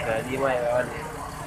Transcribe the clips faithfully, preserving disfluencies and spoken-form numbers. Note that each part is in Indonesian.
tiga lima ya kawan ya.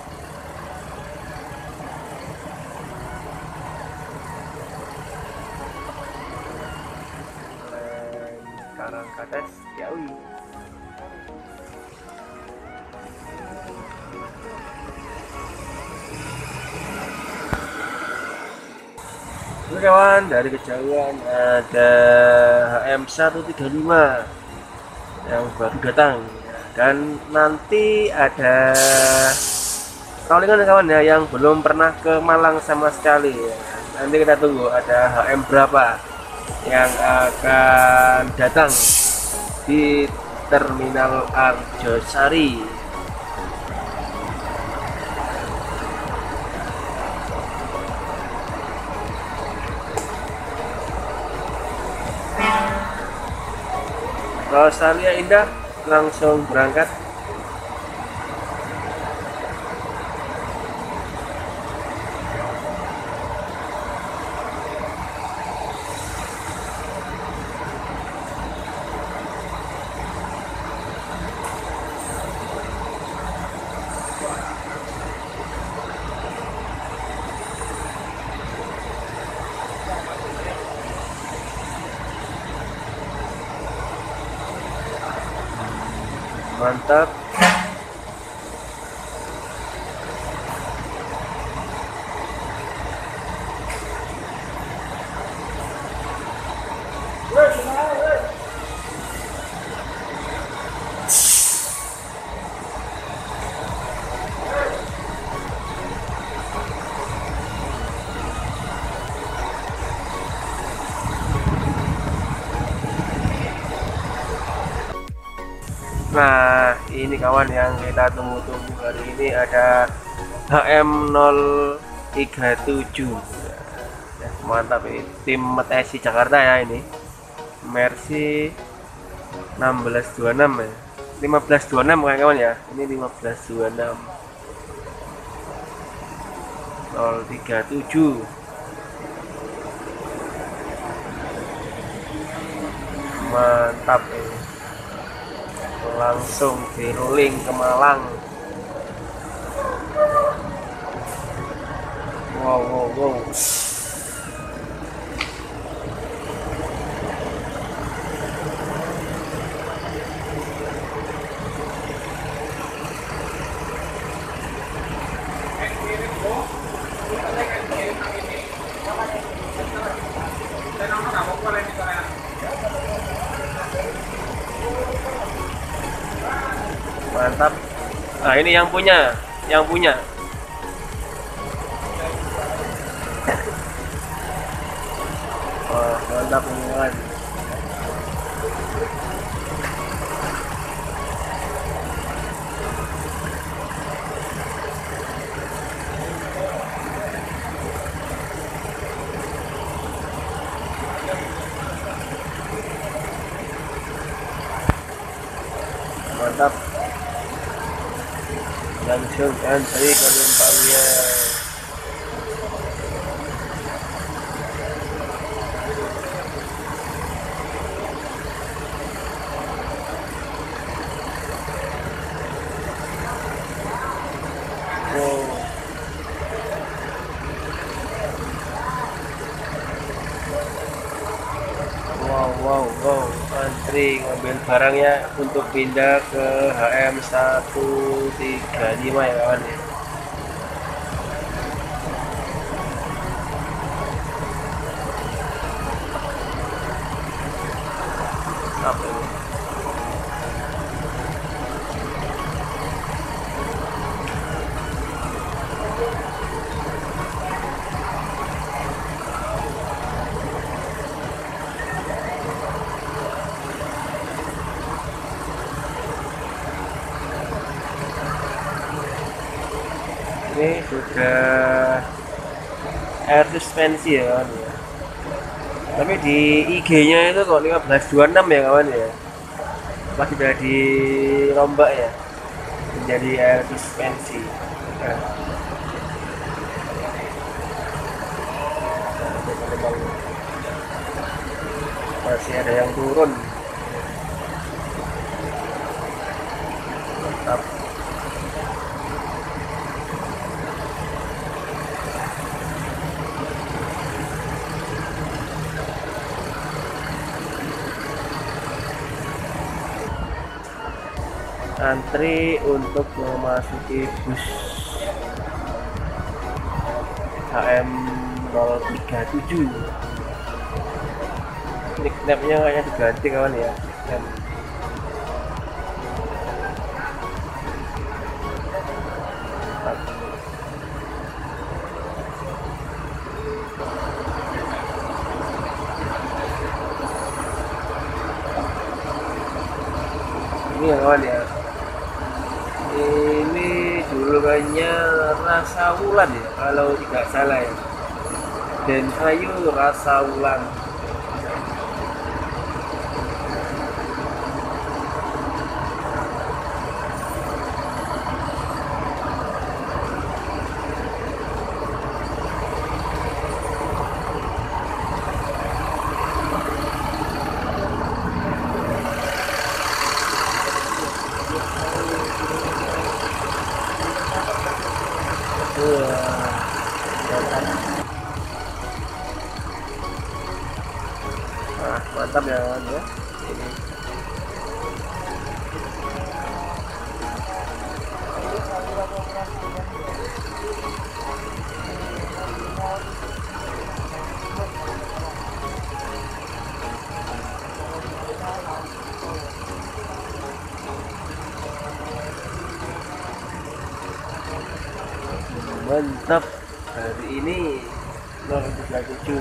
Karangkates Ciawi. Oke kawan, dari kejauhan ada H M seratus tiga puluh lima yang baru datang, dan nanti ada rollingan kawan ya yang belum pernah ke Malang sama sekali ya. Nanti kita tunggu ada H M berapa yang akan datang di Terminal Arjosari. Australia indah, langsung berangkat. Mantap. Nah, ini kawan yang kita tunggu-tunggu hari ini ada H M nol tiga tujuh. Ya, mantap ini tim M T S I Jakarta ya ini. Mercy enam belas dua puluh enam ya. lima belas dua puluh enam kawan ya. Ini lima belas dua puluh enam. nol tiga tujuh. Mantap ini. Langsung di rolling ke Malang. Wow wow wow. Mantap. Nah ini yang punya, yang punya. Wah mantap ini kawan. Mantap. Langsung antri penumpangnya. Wow wow wow, antri ngambil barangnya untuk pindah ke H M seratus tiga puluh lima ya kawan ya. Apa ini? Ini sudah air suspensi ya kawan ya. Tapi di I G-nya itu kok lima belas dua puluh enam ya kawan ya. Pas sudah dirombak ya menjadi air suspensi. Nah, masih ada yang turun. Mantap. antri untuk memasuki bus H M nol tiga tujuh. Nickname-nya kayaknya diganti kawan ya. Dan ini ya kawan ya, ini dulu kayaknya Rasa Wulan ya kalau tidak salah ya, dan Ayu Rasa Wulan. Nah, mantap ya kawan ya. Ini mantap. Hari ini nol tiga tujuh.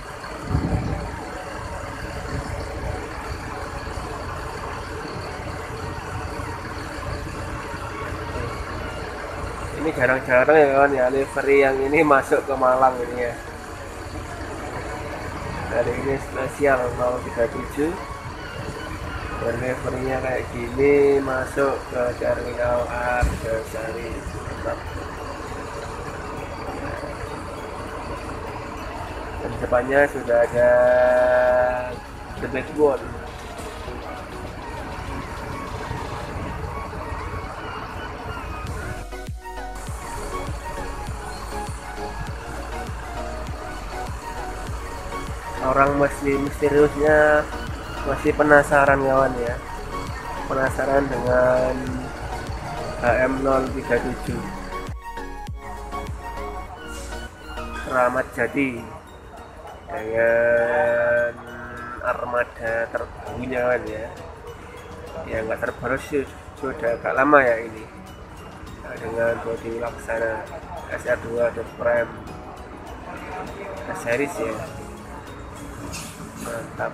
Ini jarang-jarang ya kawan ya, livery yang ini masuk ke Malang ini ya. Hari ini spesial nol tiga tujuh, dan liverynya kayak gini masuk ke terminal Argosari. Dan depannya sudah ada The Backbone. Orang masih misteriusnya masih penasaran kawan ya, penasaran dengan H M nol tiga tujuh Keramat Jati dengan armada terbarunya kawan ya. Ya nggak terbaru sih, sudah agak lama ya ini, dengan bodi laksana S R dua dan Prime series ya. Mantap.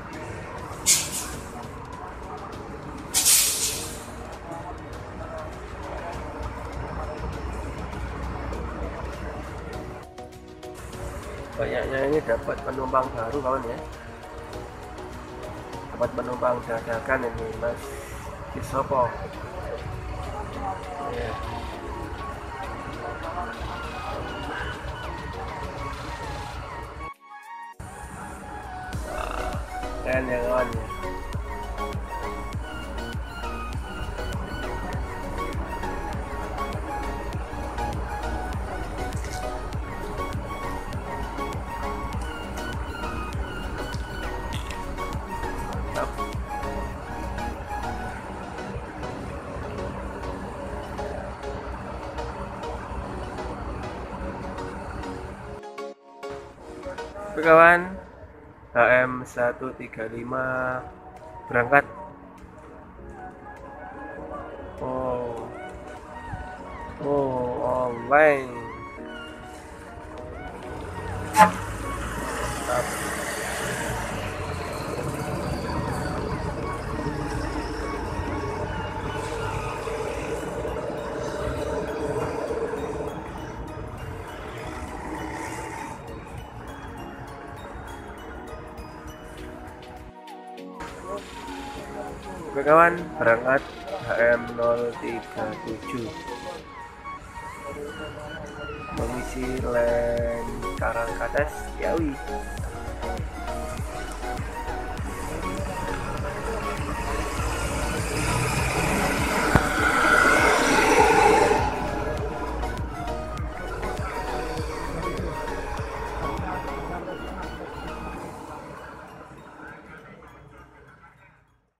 Kayaknya ini dapat penumpang baru kawan ya, dapat penumpang dadakan ini Mas Kisopo ya. Keren ya kawan ya. Oke kawan, H M seratus tiga puluh lima berangkat. Oh, oh online. Mantap. Oke kawan, berangkat H M nol tiga tujuh mengisi lane Karangkates Ciawi.